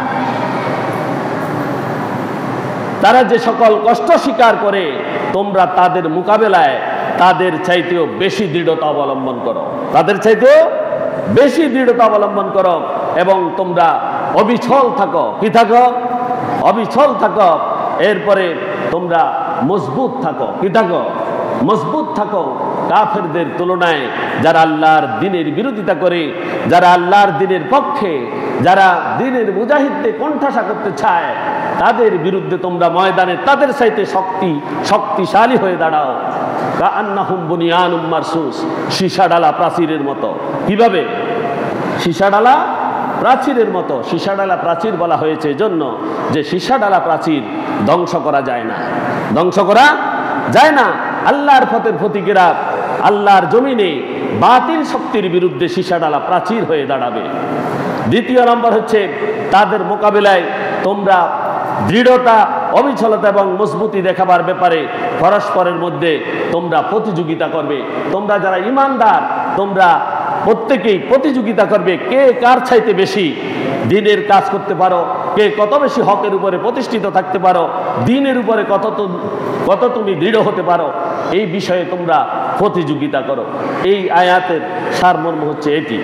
তারা যে সকল কষ্ট স্বীকার করে, তোমরা তাদের মোকাবেলায় তাদের চাইতেও বেশি দৃঢ়তা অবলম্বন করো, তাদের চাইতেও বেশি দৃঢ়তা অবলম্বন করো, এবং তোমরা অবিচল থাকো। কি থাকো? অবিচল থাকো। এরপরে তোমরা মজবুত থাকো। কি থাকো? মজবুত থাকো। কাফেরদের তুলনায় যারা আল্লাহর দ্বীনের বিরোধিতা করে, যারা আল্লাহর দ্বীনের পক্ষে, যারা দ্বীনের মুজাহিদকে কোণঠাসা করতে চায়, তাদের বিরুদ্ধে তোমরা ময়দানে তাদের চাইতে শক্তি শক্তিশালী হয়ে দাঁড়াও। কাআন্নাহুম বুনিয়ানুম মারসুস, সীসাডালা প্রাচীরের মতো। কিভাবে? সীসাডালা প্রাচীরের মতো। সীসাডালা প্রাচীর বলা হয়েছে এজন্য যে সীসাডালা প্রাচীর ধ্বংস করা যায় না, ধ্বংস করা যায় না। আল্লাহর পথের প্রতীকেরা আল্লাহর জমিনে বাতিল শক্তির বিরুদ্ধে সীসাডালা প্রাচীর হয়ে দাঁড়াবে। দ্বিতীয় নম্বর হচ্ছে তাদের মোকাবিলায় তোমরা দৃঢ়তা, অবিচলতা এবং মজবুতি দেখাবার ব্যাপারে পরস্পরের মধ্যে তোমরা প্রতিযোগিতা করবে। তোমরা যারা ইমানদার, তোমরা প্রত্যেকেই প্রতিযোগিতা করবে, কে কার চাইতে বেশি দ্বীনের কাজ করতে পারো, কে কত বেশি হকের উপরে প্রতিষ্ঠিত থাকতে পারো, দ্বীনের উপরে কত কত তুমি দৃঢ় হতে পারো, এই বিষয়ে তোমরা প্রতিযোগিতা করো। এই আয়াতের সারমর্ম হচ্ছে এটি।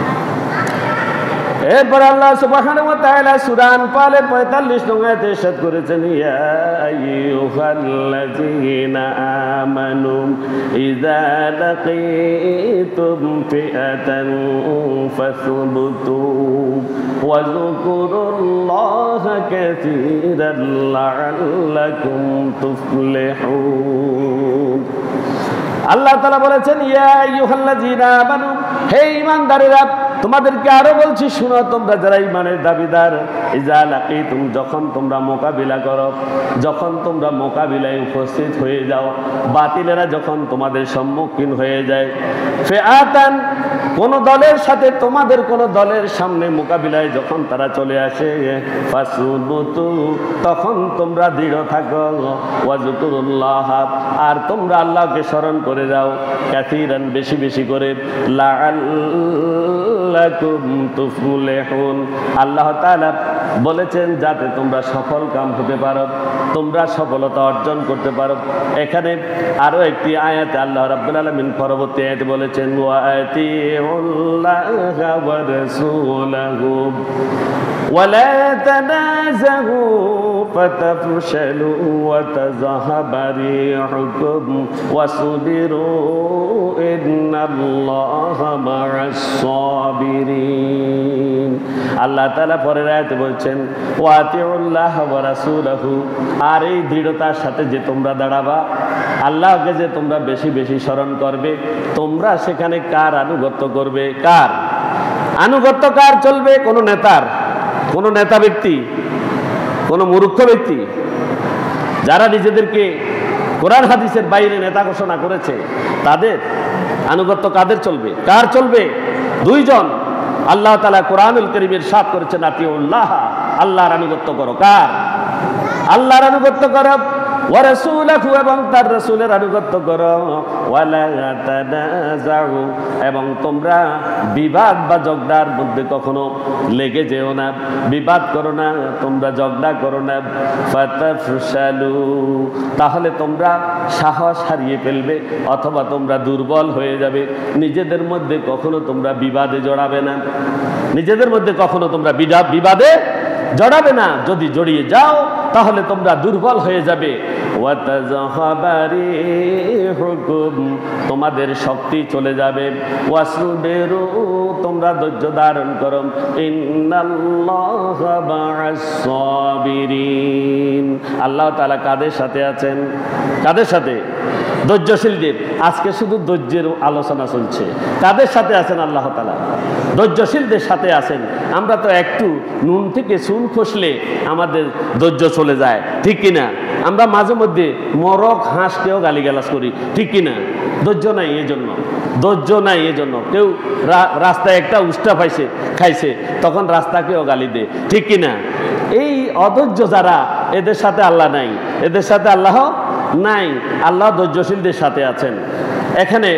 এরপর আল্লাহ সুবহানাহু ওয়া তাআলা সূরা আনফালের পঁয়তাল্লিশ নং আয়াতে ইরশাদ করেছেন, ইয়া আইয়ুহাল্লাযীনা আমানু ইযা লাকীতুম ফিআতান ফাসবুতু ওয়া যকুরুল্লাহা কাসীরান লাআল্লাকুম তুফলিহুন। আল্লাহ তাআলা বলেছেন, ইয়া আইয়ুহাল্লাযীনা আমানু, হে ঈমানদারেরা, তোমাদেরকে আরো বলছি, শুনো তোমরা যারা ঈমানের দাবিদার, ইজা লাকিতুম, যখন তোমরা মোকাবিলা করো, যখন তোমরা মোকাবিলায় উপস্থিত হয়ে যাও, বাতিলেরা যখন তোমাদের সম্মুখীন হয়ে যায়, ফিআতান, কোন দলের সাথে তোমাদের কোন দলের সামনে মোকাবিলায় যখন তারা চলে আসে, ফাসবুতু, তখন তোমরা দৃঢ় থাকো, ওয়াজকুরুল্লাহ, আর তোমরা আল্লাহকে স্মরণ করে যাও, কাসীরান, বেশি বেশি করে, লাআল্লাকুম তুফলিহুন, আল্লাহ তাআলা বলেছেন যাতে তোমরা সফল কাম হতে পারো, তোমরা সফলতা অর্জন করতে পারো। এখানে আরো একটি আয়াতে আল্লাহ রাব্বুল আলামিন পরবর্তী আয়াতে বলেছেন, ওয়া আতিউল্লাহা ওয়া রাসূলাহু ওয়া লা তানাযাহু ফাতাফশালু ওয়া তাযহাবা রিহুকুম ওয়াসবিরু ইন্নাল্লাহা মা'আস সাবিরিন। আল্লাহ তাআলা পরের আয়াতে বলছেন, ওয়া আতিউল্লাহা ওয়া রাসূলাহু, আর এই দৃঢ়তার সাথে যে তোমরা দাঁড়াবা, আল্লাহকে যে তোমরা বেশি বেশি স্মরণ করবে, তোমরা সেখানে কার আনুগত্য করবে? কার আনুগত্য কার চলবে? কোন নেতার, কোন নেতা ব্যক্তি, কোন মূর্খ ব্যক্তি যারা নিজেদেরকে কোরআন হাদিসের বাইরে নেতা ঘোষণা করেছে, তাদের আনুগত্য কাদের চলবে? কার চলবে? দুইজন। আল্লাহ তাআলা কোরআনুল কারীমের ইরশাদ করেছেন, আতিউল্লাহ, আল্লাহর আনুগত্য করো। কার? আল্লাহর আনুগত্য করো, ওয়া রাসূলাহু, এবং তার রাসূলের আনুগত্য করো, ওয়া লা তানাযাউ, এবং তোমরা বিবাদ বা ঝগড়ার মধ্যে কখনো লেগে যেও না, বিবাদ করো না, তোমরা ঝগড়া করো না, ফাতাফশালু, তাহলে তোমরা সাহস হারিয়ে ফেলবে অথবা তোমরা দুর্বল হয়ে যাবে। নিজেদের মধ্যে কখনো তোমরা বিবাদে জড়াবে না, নিজেদের মধ্যে কখনো তোমরা বিবাদে জড়াবে না। যদি জড়িয়ে যাও তাহলে তোমরা দুর্বল হয়ে যাবে। ওয়াতাযহাবা রিহুকুম, তোমাদের শক্তি চলে যাবে। ওয়াসবিরু, তোমরা ধৈর্য ধারণ করো। ইন্নাল্লাহা মা'আস সাবিরিন, আল্লাহ তাআলা কাদের সাথে আছেন? কাদের সাথে? ধৈর্যশীলদের। আজকে শুধু ধৈর্যের আলোচনা চলছে। কাদের সাথে আছেন? আল্লাহ তাআলা ধৈর্যশীলদের সাথে আছেন। আমরা তো একটু নুন থেকে চুন খসলে আমাদের ধৈর্য চলে যায়, ঠিক কিনা? আমরা মাঝে মধ্যে মরক হাঁসকেও গালিগালাজ করি, ঠিক কিনা? ধৈর্য নাই এই জন্য, ধৈর্য নাই এই জন্য। কেউ রাস্তায় একটা উষ্টা পাইছে, খাইছে, তখন রাস্তাকেও গালি দেয়, ঠিক কিনা? এই অধৈর্য যারা, এদের সাথে আল্লাহ নাই, এদের সাথে আল্লাহ নাই। আল্লাহ ধৈর্যশীলদের সাথে আছেন। এখানে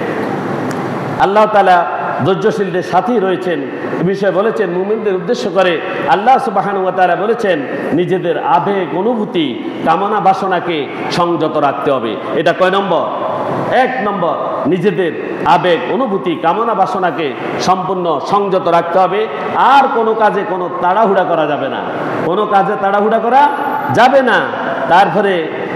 আল্লাহ তাআলা ধৈর্যশীলদের সাথেই রয়েছেন এ বিষয়ে বলেছেন। মুমিনদের উদ্দেশ্য করে আল্লাহ সুবহানাহু ওয়া তাআলা বলেছেন, নিজেদের আবেগ, অনুভূতি, কামনা বাসনাকে সংযত রাখতে হবে। এটা কয় নম্বর? এক নম্বর, নিজেদের আবেগ, অনুভূতি, কামনা বাসনাকে সম্পূর্ণ সংযত রাখতে হবে। আর কোনো কাজে কোনো তাড়াহুড়া করা যাবে না, কোনো কাজে তাড়াহুড়া করা যাবে না। তারপরে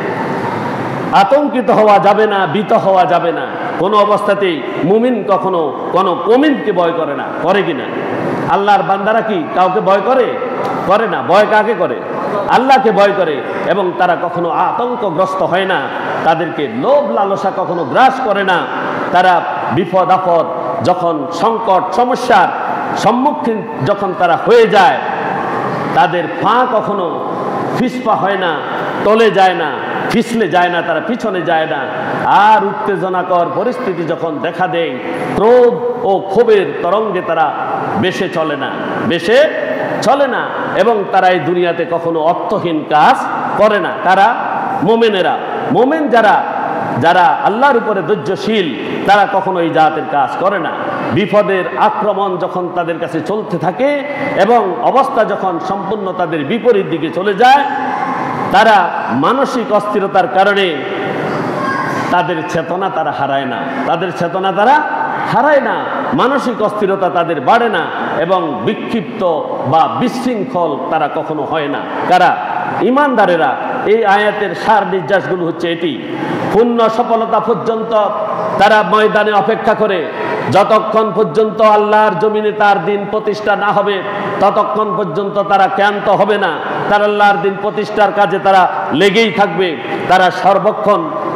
আতঙ্কিত হওয়া যাবে না, ভীত হওয়া যাবে না। কোনো অবস্থাতেই মুমিন কখনো কোনো মুমিনকে ভয় করে না, করে কিনা? আল্লাহর বান্দারা কি কাউকে ভয় করে? করে না। ভয় কাকে করে? আল্লাহকে ভয় করে। এবং তারা কখনো আতঙ্কগ্রস্ত হয় না, তাদেরকে লোভ লালসা কখনো গ্রাস করে না। তারা বিপদ আপদ, যখন সংকট সমস্যার সম্মুখীন যখন তারা হয়ে যায়, তাদের পা কখনো ফিসপা হয় না, টলে যায় না, পিছলে যায় না, তারা পিছনে যায় না। আর উত্তেজনাকর পরিস্থিতি যখন দেখা দেয়, ক্রোধ ও ক্ষোভের তরঙ্গে তারা বেশে চলে না, বেশে চলে না। এবং তারা এই দুনিয়াতে কখনো অর্থহীন কাজ করে না। তারা মোমেনেরা, মোমেন যারা, যারা আল্লাহর উপরে ধৈর্যশীল, তারা কখনো এই জাতের কাজ করে না। বিপদের আক্রমণ যখন তাদের কাছে চলতে থাকে এবং অবস্থা যখন সম্পূর্ণ তাদের বিপরীত দিকে চলে যায়, তারা মানসিক অস্থিরতার কারণে তাদের চেতনা তারা হারায় না, তাদের চেতনা তারা হারায় না, মানসিক অস্থিরতা তাদের বাড়ে না এবং বিক্ষিপ্ত বা বিশৃঙ্খল তারা কখনো হয় না। কারা? ইমানদারেরা। এই আয়াতের সার নির্যাসগুলো হচ্ছে এটি। পূর্ণ সফলতা পর্যন্ত তারা ময়দানে অপেক্ষা করে, যতক্ষণ পর্যন্ত আল্লাহর জমিনে তার দিন প্রতিষ্ঠা না হবে ততক্ষণ পর্যন্ত তারা ক্লান্ত হবে না। তারা আল্লাহর দিন প্রতিষ্ঠার কাজে তারা লেগেই থাকবে। তারা সর্বক্ষণ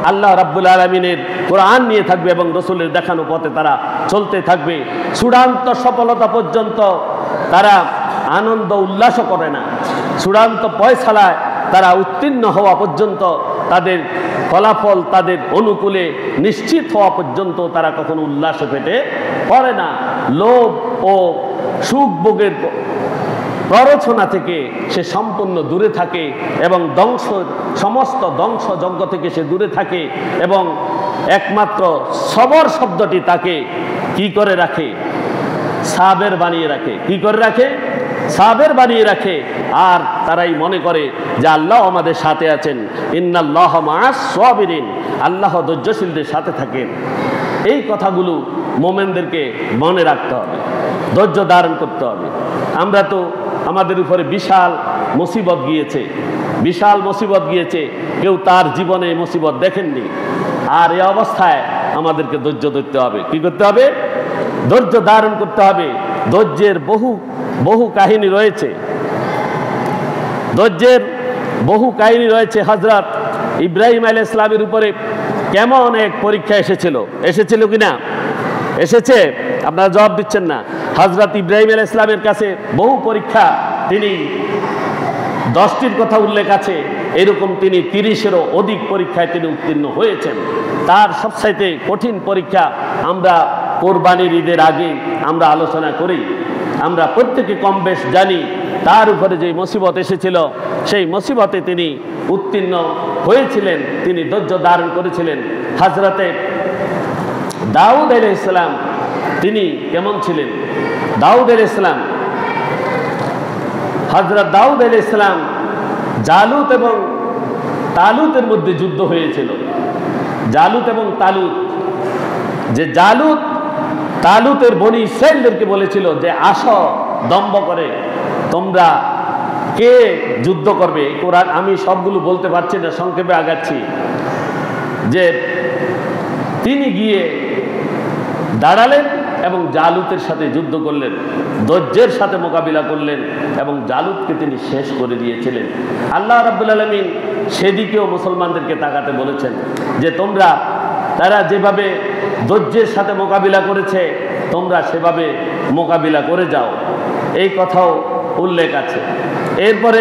আল্লাহ রাব্বুল আলামিনের কোরআন নিয়ে থাকবে এবং রসুলের দেখানো পথে তারা চলতে থাকবে। চূড়ান্ত সফলতা পর্যন্ত তারা আনন্দ উল্লাসও করে না, চূড়ান্ত ফয়সালায় তারা উত্তীর্ণ হওয়া পর্যন্ত, তাদের ফলাফল তাদের অনুকূলে নিশ্চিত হওয়া পর্যন্ত তারা কখনো উল্লাস পেটে পড়ে না। লোভ ও সুখ ভোগের প্ররোচনা থেকে সে সম্পূর্ণ দূরে থাকে এবং ধ্বংস সমস্ত ধ্বংসযজ্ঞ থেকে সে দূরে থাকে এবং একমাত্র সবর শব্দটি তাকে কি করে রাখে? সাবের বানিয়ে রাখে। কি করে রাখে? সাবের বানিয়ে রাখে। আর তারাই মনে করে যে আল্লাহ আমাদের সাথে আছেন, ইন্নাল্লাহ মা'আস সাবিরিন, আল্লাহ ধৈর্যশীলদের সাথে থাকেন। এই কথাগুলো মোমেনদেরকে মনে রাখতে হবে, ধৈর্য ধারণ করতে হবে। আমরা তো আমাদের উপরে বিশাল মুসিবত গিয়েছে, বিশাল মুসিবত গিয়েছে, কেউ তার জীবনে মুসিবত দেখেননি। আর এই অবস্থায় আমাদেরকে ধৈর্য ধরতে হবে। কি করতে হবে? ধৈর্য ধারণ করতে হবে। ধৈর্যের বহু বহু কাহিনী রয়েছে, ধৈর্যের বহু কাহিনী রয়েছে। হযরত ইব্রাহিম আলাইহিস সালামের উপরে কেমন এক পরীক্ষা এসেছিল, এসেছিল কিনা? এসেছে। আপনারা জবাব দিচ্ছেন না। হযরত ইব্রাহিম আলাইহিস সালামের কাছে বহু পরীক্ষা, তিনি দশটির কথা উল্লেখ আছে, এরকম তিনি তিরিশেরও অধিক পরীক্ষায় তিনি উত্তীর্ণ হয়েছেন। তার সবচাইতে কঠিন পরীক্ষা আমরা কোরবানির ঈদের আগে আমরা আলোচনা করি, আমরা প্রত্যেকে কম বেশ জানি। তার উপরে যে মুসিবত এসেছিল সেই মুসিবতে তিনি উত্তীর্ণ হয়েছিলেন, তিনি ধৈর্য ধারণ করেছিলেন। হযরতে দাউদ আলাইহিস সালাম তিনি কেমন ছিলেন? দাউদ আলাইহিস সালাম, হযরত দাউদ আলাইহিস সালাম, জালুত এবং তালুতের মধ্যে যুদ্ধ হয়েছিল। জালুত এবং তালুত, যে জালুত তালুতের বনি ইসরাইলদেরকে বলেছিল যে আসো, দম্ভ করে তোমরা কে যুদ্ধ করবে। কোরআন আমি সবগুলো বলতে পারছি না, সংক্ষেপে আগাচ্ছি। যে তিনি গিয়ে দাঁড়ালেন এবং জালুতের সাথে যুদ্ধ করলেন, ধৈর্যের সাথে মোকাবিলা করলেন এবং জালুতকে তিনি শেষ করে দিয়েছিলেন। আল্লাহ রাব্বুল আলামিন সেদিকেও মুসলমানদেরকে তাকাতে বলেছেন যে তোমরা, তারা যেভাবে ধৈর্যের সাথে মোকাবিলা করেছে তোমরা সেভাবে মোকাবিলা করে যাও, এই কথাও উল্লেখ আছে। এরপরে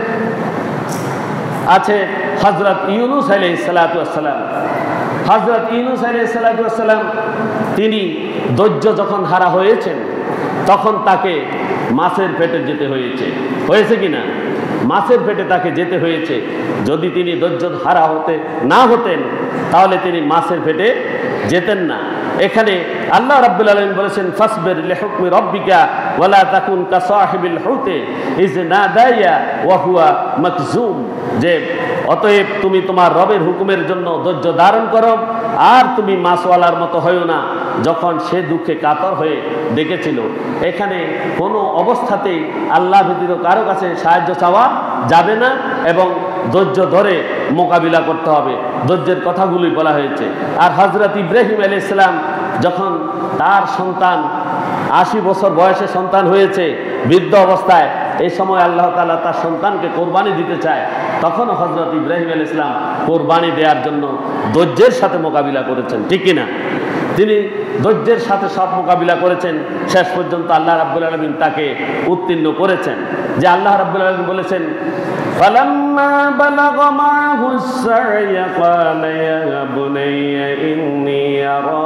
আছে হযরত ইউনূস আলাইহিস সালাতু ওয়াস সালাম। হযরত ইউনূস আলাইহিস সালাতু ওয়াস সালাম তিনি ধৈর্য যখন হারা হয়েছেন তখন তাকে মাছের পেটে যেতে হয়েছে। হয়েছে কিনা? মাছের পেটে তাকে যেতে হয়েছে। যদি তিনি ধৈর্য হারা হতে না হতেন তাহলে তিনি মাছের পেটে যেতেন না। এখানে আল্লাহ রাব্বুল আলামিন বলেছেন ফাসবির লিহুকমি রাব্বিকা ওয়ালা তাকুন কাসাহিবিল হুতে ইজ নাদায়া ওয়া হুয়া মাকজুম, যে অতএব তুমি তোমার রবের হুকুমের জন্য ধৈর্য ধারণ করো আর তুমি মাছওয়ালার মতো হইও না যখন সে দুঃখে কাতর হয়ে ডেকেছিল। এখানে কোনো অবস্থাতেই আল্লাহ ব্যতীত কারো কাছে সাহায্য চাওয়া যাবে না এবং ধৈর্য ধরে মোকাবিলা করতে হবে। ধৈর্যের কথাগুলোই বলা হয়েছে। আর হযরত ইব্রাহিম আলাইহিস সালাম যখন তার সন্তান আশি বছর বয়সে সন্তান হয়েছে, বৃদ্ধ অবস্থায়, এই সময় আল্লাহ তাআলা তার সন্তানকে কোরবানি দিতে চায়, তখন হযরত ইব্রাহিম আলাইহিস সালাম কোরবানি দেওয়ার জন্য ধৈর্যের সাথে মোকাবিলা করেছেন। ঠিক কিনা? তিনি ধৈর্যের সাথে সব মোকাবিলা করেছেন, শেষ পর্যন্ত আল্লাহ রাব্বুল আলামিন তাকে উত্তীর্ণ করেছেন। যে আল্লাহ রাব্বুল আলামিন বলেছেন ফালাম্মা বালাগা মা'হুস সা'য়া ক্বালা ইয়া বুনাইয়া ইন্নী আরা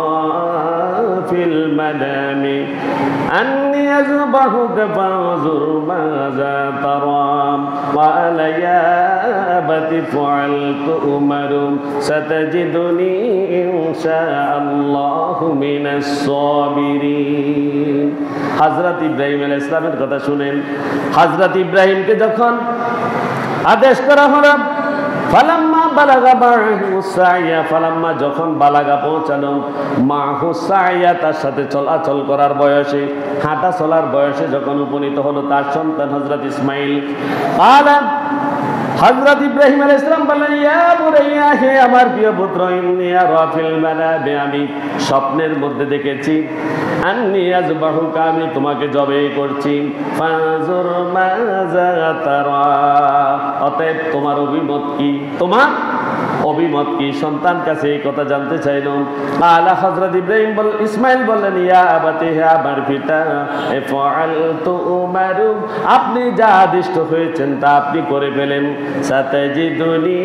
ফিল মানামি আন্নী আযবাহুকা ফানজুর মাযা তারা ক্বালা ইয়া আবাতি ফা'আল তু'মারু সাতাজিদুনি ইনশাআল্লাহু মিনাস সাবিরিন। হযরত ইব্রাহিম আলাইহিস সালামের কথা শুনেন। হযরত ইব্রাহিমকে যখন আদেশ করা হলো ফালাম্মা বালাগা মা'হু সা'য়া, ফালাম্মা যখন বালাগা পৌঁছালো, মা'হু সা'য়া তার সাথে চলাচল করার বয়সে, হাঁটা চলার বয়সে যখন উপনীত হলো তার সন্তান হযরত ইসমাইল, আলা হযরত ইব্রাহিম আলাইহিস সালাম বললেন ইয়া বুনাইয়া, হে আমার প্রিয় পুত্র, ইন্নী আরা ফিল মানামি, আমি স্বপ্নের মধ্যে দেখেছি, আন্নী আযবাহুকা, আমি তোমাকে জবে করছি, ফানজুর মাযা তারা, অতএব তোমার অভিমত কি, তোমার অভিমত কি? সন্তান কাছে এই কথা জানতে চাইল। আলা হযরত ইব্রাহিম বল ইসমাইল বললেন, ইয়া আবাতি, হে আমার পিতা, ইফআলতু উমারু, আপনি যা আদিষ্ট হয়েছেন তা আপনি করে ফেলেন। সাতাজিদুনি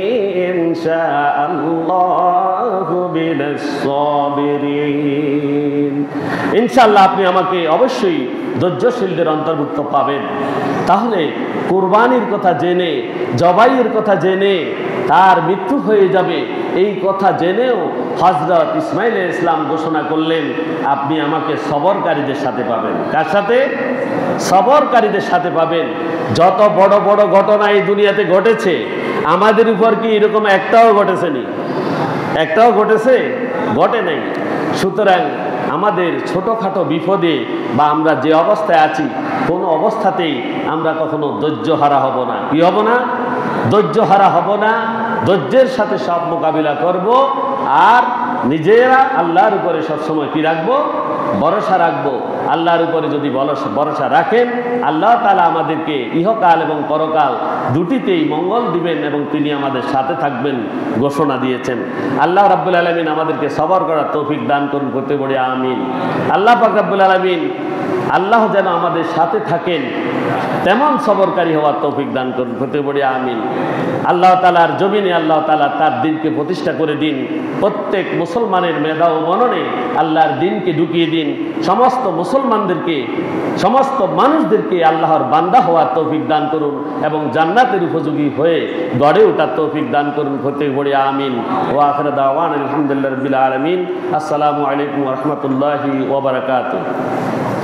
ইনশাআল্লাহু মিনাস সাবিরিন, ইনশাআল্লাহ আপনি আমাকে অবশ্যই ধৈর্যশীলদের অন্তর্ভুক্ত পাবেন। তাহলে কুরবানির কথা জেনে, জবাইয়ের কথা জেনে তার মৃত্যু হয়ে যাবে এই কথা জেনেও হযরত ইসমাইল আলাইহিস সালাম ঘোষণা করলেন, আপনি আমাকে সবরকারীদের সাথে পাবেন। কার সাথে? সবরকারীদের সাথে পাবেন। যত বড় বড় ঘটনা এই দুনিয়াতে ঘটেছে, আমাদের উপর কি এরকম একটাও ঘটেছে নি? একটাও ঘটেছে? ঘটে নাই। সুতরাং আমাদের ছোটোখাটো বিপদে বা আমরা যে অবস্থায় আছি, কোনো অবস্থাতেই আমরা কখনো ধৈর্য হারা হব না। কি হব না? ধৈর্য হারা হব না। ধৈর্যের সাথে সব মোকাবিলা করব, আর নিজেরা আল্লাহর উপরে সবসময় কি রাখবো? ভরসা রাখবো। আল্লাহর উপরে যদি ভরসা রাখেন, আল্লাহ তাআলা আমাদেরকে ইহকাল এবং পরকাল দুটিতেই মঙ্গল দিবেন এবং তিনি আমাদের সাথে থাকবেন ঘোষণা দিয়েছেন। আল্লাহ রাব্বুল আলামিন আমাদেরকে সবর করার তৌফিক দান করুন, করতে বলি আমিন। আল্লাহ পাক রাব্বুল আলামিন আল্লাহ যেন আমাদের সাথে থাকেন, তেমন সবরকারী হওয়ার তৌফিক দান করুন, করতে বলি আমিন। আল্লাহ তাআলার জমিনে আল্লাহ তাআলা তার দিনকে প্রতিষ্ঠা করে দিন। প্রত্যেক মুসলমানের মেধা ও মননে আল্লাহর দিনকে ঢুকিয়ে দিন। সমস্ত মুসলমানদেরকে, সমস্ত মানুষদেরকে আল্লাহর বান্দা হওয়ার তৌফিক দান করুন এবং জান্নাতের উপযোগী হয়ে গড়ে ওঠার তৌফিক দান করুন, করতে বলি আমিন। ওয়া আখিরু দাওয়ানা আলহামদুলিল্লাহি রাব্বিল আলামিন। আসসালামু আলাইকুম ওয়া রাহমাতুল্লাহি ওয়া বারাকাতুহু।